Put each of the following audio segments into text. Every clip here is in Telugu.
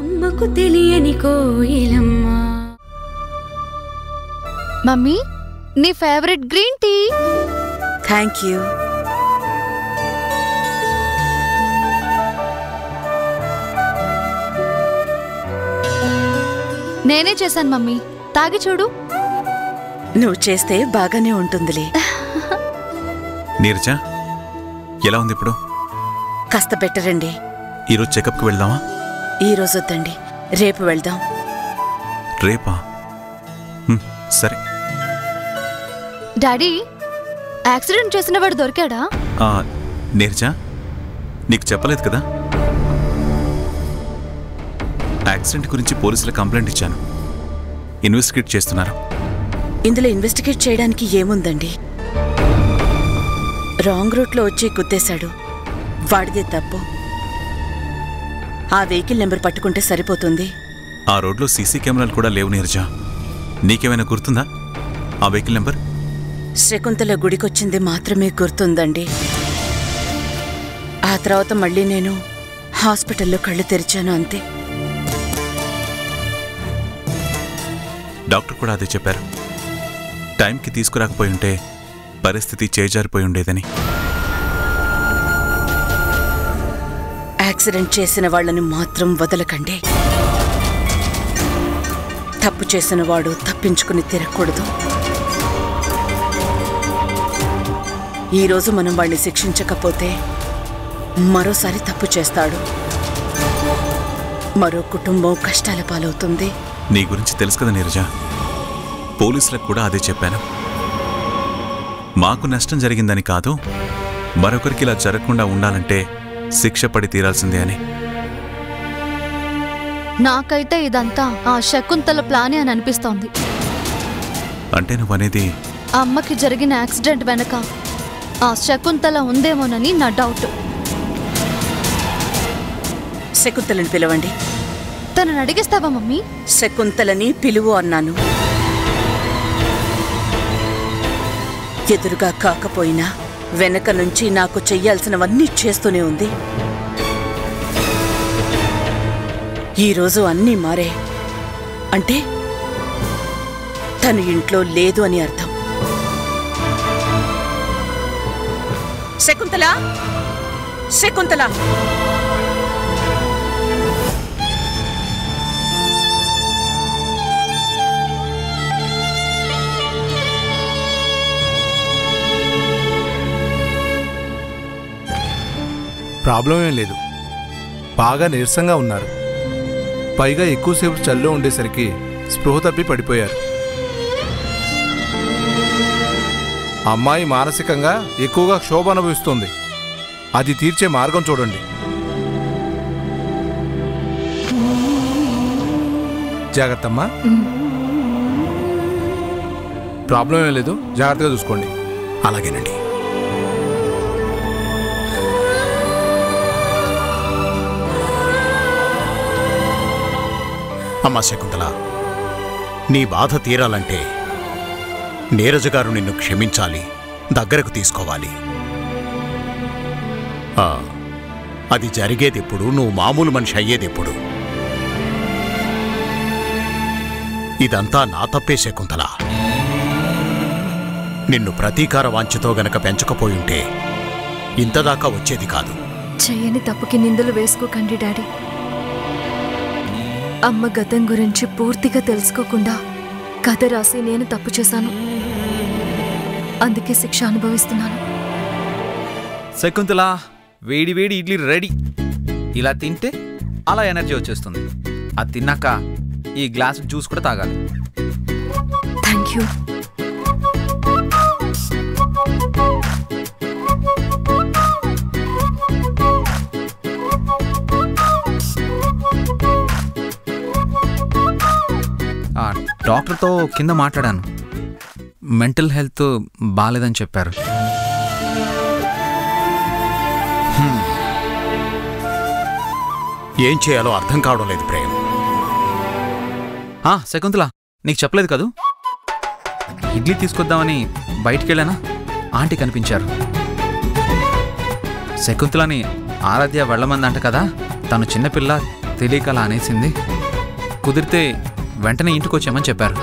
అమ్మకు తెలియని కోయిలమ్మ. మమ్మీ, నీ favourite green tea. Thank you. నేనే చేశాను మమ్మీ, తాగి చూడు. నువ్వు చేస్తే బాగానే ఉంటుందిలే. నీరజ, ఎలా ఉంది ఇప్పుడు? కాస్త బెటర్ అండి. ఈరోజు చెకప్కి వెళ్దామా? ఈరోజు వద్దండి, రేపు వెళ్దాం. రేపా? సరే. డాడీ, యాక్సిడెంట్ చేసిన వాడు దొరికాడా? నీరజ, నీకు చెప్పలేదు కదా, యాక్సిడెంట్ గురించి పోలీసులకు కంప్లైంట్ ఇచ్చాను. ఇన్వెస్టిగేట్ చేస్తున్నారు. ఇందులో ఇన్వెస్టిగేట్ చేయడానికి ఏముందండి? రాంగ్ రూట్లో వచ్చి గుద్దేశాడు, వాడిదే తప్పు. ఆ వెహికల్ నెంబర్ పట్టుకుంటే సరిపోతుంది. ఆ రోడ్లో సీసీ కెమెరాలు కూడా లేవు నీరజ. నీకేమైనా గుర్తుందా ఆ వెహికల్ నెంబర్? శకుంతల గుడికొచ్చింది మాత్రమే గుర్తుందండి. ఆ తర్వాత మళ్ళీ నేను హాస్పిటల్లో కళ్ళు తెరిచాను, అంతే. డాక్టర్ కూడా అదే చెప్పారు. టైంకి తీసుకురాకపోయి ఉంటే పరిస్థితి చేజారిపోయి ఉండేదని. యాక్సిడెంట్ చేసిన వాళ్లను మాత్రం వదలకండి. తప్పు చేసిన వాడు తప్పించుకుని తిరగకూడదు. ఈరోజు మనం వాడిని శిక్షించకపోతే మరోసారి తప్పు చేస్తాడు. మరో కుటుంబం కష్టాల పాలవుతుంది. నీ గురించి తెలుసు కదా నీరజ, పోలీసులకు కూడా అదే చెప్పాను. మాకు నష్టం జరిగిందని కాదు, మరొకరికి ఇలా జరగకుండా ఉండాలంటే శిక్ష పడి తీరాల్సిందే అని. నాకైతే ఇదంతా ఆ శకుంతల ప్లానే అని అనిపిస్తోంది. అంటే నువ్వనేది అమ్మకి జరిగిన యాక్సిడెంట్ వెనక ఆ శకుంతల ఉందేమోనని నా డౌట్. శకుంతలని పిలవండి. తనని అడిగిస్తావా మమ్మీ? శకుంతలని పిలువు అన్నాను. ఎదురుగా కాకపోయినా వెనక నుంచి నాకు చెయ్యాల్సినవన్నీ చేస్తూనే ఉంది. ఈరోజు అన్నీ మారే అంటే తను ఇంట్లో లేదు అని అర్థం. శకుంతల, శకుంతల, ప్రాబ్లం ఏం లేదు. బాగా నీరసంగా ఉన్నారు. పైగా ఎక్కువసేపు చల్లో ఉండేసరికి స్పృహ తప్పి పడిపోయారు. అమ్మాయి మానసికంగా ఎక్కువగా క్షోభ అనుభవిస్తుంది. అది తీర్చే మార్గం చూడండి. జాగ్రత్తమ్మా. ప్రాబ్లం ఏం లేదు, జాగ్రత్తగా చూసుకోండి. అలాగేనండి. అమ్మా శకుంతల, నీ బాధ తీరాలంటే నీరజ గారు నిన్ను క్షమించాలి, దగ్గరకు తీసుకోవాలి. అది జరిగేదెప్పుడు, నువ్వు మామూలు మనిషి అయ్యేదెప్పుడు? ఇదంతా నా తప్పే శకుంతల. నిన్ను ప్రతీకార వాంఛతో గనక పెంచకపోయుంటే ఇంతదాకా వచ్చేది కాదు. చెయ్యని తప్పుకి నిందలు వేసుకోకండి డాడీ. అమ్మ గతం గురించి పూర్తిగా తెలుసుకోకుండా కథ రాసి నేను తప్పు చేశాను. అందుకే శిక్ష అనుభవిస్తున్నాను. శకుంతల, వేడి వేడి ఇడ్లీ రెడీ. ఇలా తింటే అలా ఎనర్జీ వచ్చేస్తుంది. అది తిన్నాక ఈ గ్లాస్ జ్యూస్ కూడా తాగాలి. Thank you. డాక్టర్తో కింద మాట్లాడాను. మెంటల్ హెల్త్ బాగాలేదని చెప్పారు. ఏం చేయాలో అర్థం కావడం లేదు ప్రేమ్. శకుంతల, నీకు చెప్పలేదు కదూ, ఇడ్లీ తీసుకొద్దామని బయటికెళ్ళానా, ఆంటీ కనిపించారు. శకుంతలని ఆరాధ్య వెళ్ళమందంట కదా, తను చిన్నపిల్ల తెలియక అలా అనేసింది. కుదిరితే వెంటనే ఇంటికి వచ్చామని చెప్పారు.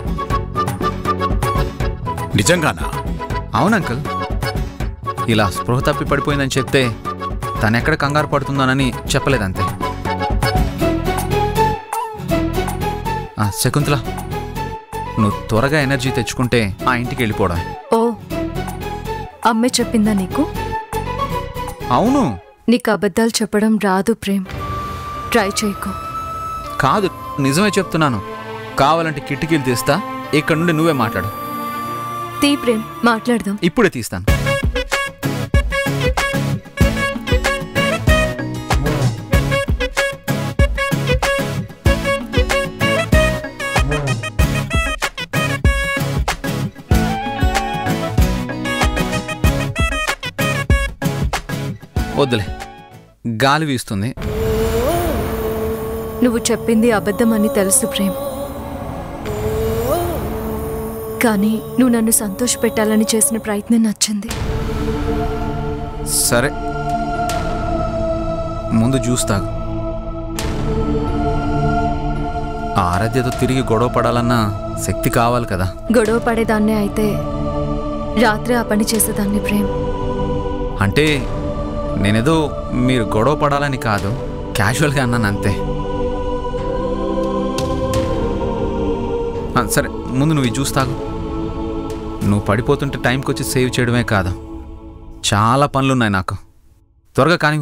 నిజంగానా? అవును అంకుల్. ఇలా స్పృహ తప్పి పడిపోయిందని చెప్తే తనెక్కడ కంగారు పడుతుందోనని చెప్పలేదంతే. శకుంతల, నువ్వు త్వరగా ఎనర్జీ తెచ్చుకుంటే ఆ ఇంటికి వెళ్ళిపోవడం. ఓ, అమ్మే చెప్పిందా నీకు? అవును. నీకు అబద్ధాలు చెప్పడం రాదు ప్రేమ్, ట్రై చేయకు. కాదు, నిజమే చెప్తున్నాను. కావాలంటే కిటికీలు తీస్తా, ఇక్కడ నుండి నువ్వే మాట్లాడు. తీ ప్రేమ్, మాట్లాడదాం. ఇప్పుడే తీస్తాను. వద్దులే, గాలి వీస్తుంది. నువ్వు చెప్పింది అబద్ధమని తెలుసు ప్రేమ్, కానీ నువ్వు నన్ను సంతోషపెట్టాలని చేసిన ప్రయత్నం నచ్చింది. సరే, ముందు జ్యూస్ తాగు. ఆరాధ్యతో తిరిగి గొడవ పడాలన్నా శక్తి కావాలి కదా. గొడవ పడేదాన్నే అయితే రాత్రి ఆ పని చేసేదాన్ని ప్రేమ్. అంటే నేనేదో మీరు గొడవ పడాలని కాదు, క్యాజువల్గా అన్నాను అంతే. సరే, ముందు నువ్వు జ్యూస్ తాగు. నువ్వు పడిపోతుంటే టైంకి వచ్చి సేవ్ చేయడమే కాదు, చాలా పనులున్నాయి నాకు. త్వరగా కానివ్వు.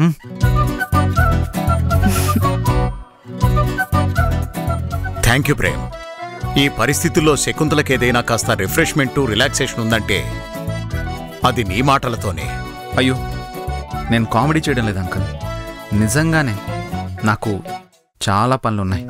Thank you Prem. ఈ పరిస్థితుల్లో శకుంతలకి ఏదైనా కాస్త రిఫ్రెష్మెంటు, రిలాక్సేషన్ ఉందంటే అది నీ మాటలతోనే. అయ్యో, నేను కామెడీ చేయడం లేదు అంకుల్. నిజంగానే నాకు చాలా పనులున్నాయి.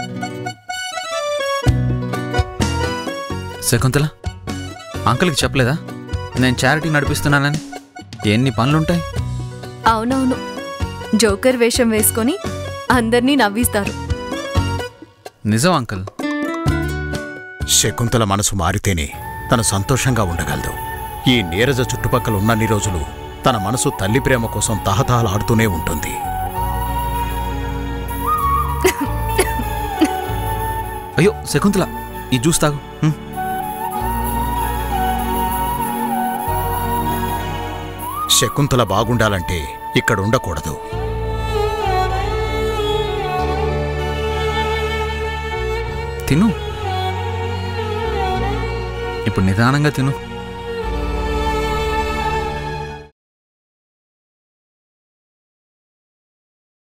శకుంతల, అంకుల్కి చెప్పలేదా నేను చారిటీ నడిపిస్తున్నానని? ఎన్ని పనులుంటాయి. అవునవును, జోకర్ వేషం వేసుకొని అందర్నీ నవ్విస్తారు. నిజం అంకుల్. శకుంతల మనసు మారితేనే తను సంతోషంగా ఉండగలదు. ఈ నీరజ చుట్టుపక్కల ఉన్నన్ని రోజులు తన మనసు తల్లి ప్రేమ కోసం తహతహలాడుతూనే ఉంటుంది. అయ్యో శకుంతల, ఈ జ్యూస్ తాగు. శకుంతల బాగుండాలంటే ఇక్కడ ఉండకూడదు. తిను, ఇప్పుడు నిదానంగా తిను.